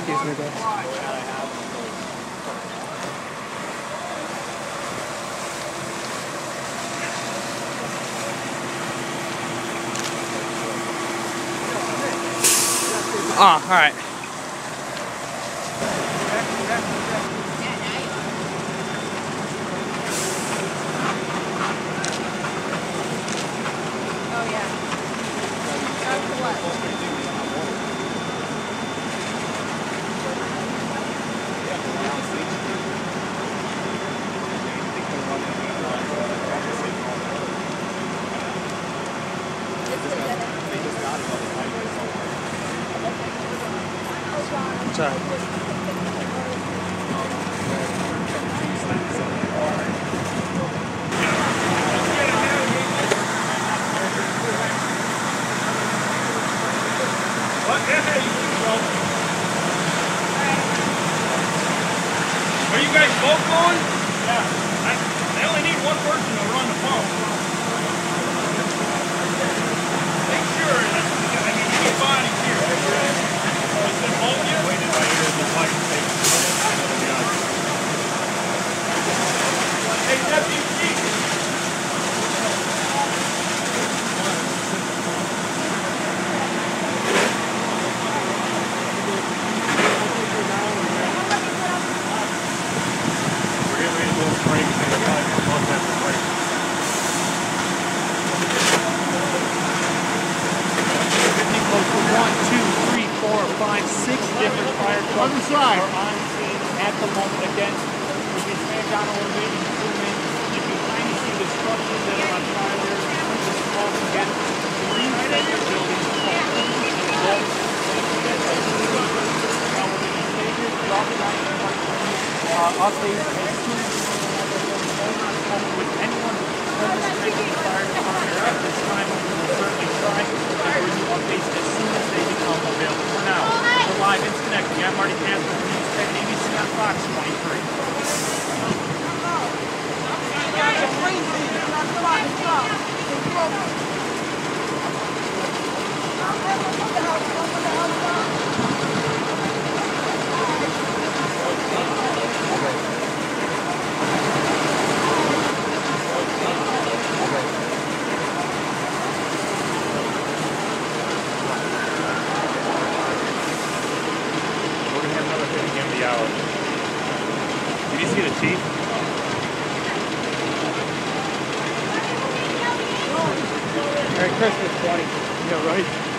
Excuse me, guys. Ah, all right. Sorry. Are you guys both going? Yeah. They only need one person to run the phone. Make sure that, I mean, you need bodies here. Is it all of you? Waited by ear in the light. Hey, Deputy Chief. Six different fire trucks are on scene at the moment. Again, we can stand down a little bit and zoom in. You can kind of see the structures that are on fire there. The smoke again. Three separate buildings. Updates as soon as with anyone participating in the fire department at this time, we will certainly try to bring you updates as soon as they become available. For now, we're live in Schenectady. I'm Marty Casper from News 10 ABC on Fox 23. Did you see the chief? Merry Christmas, buddy. Yeah, right.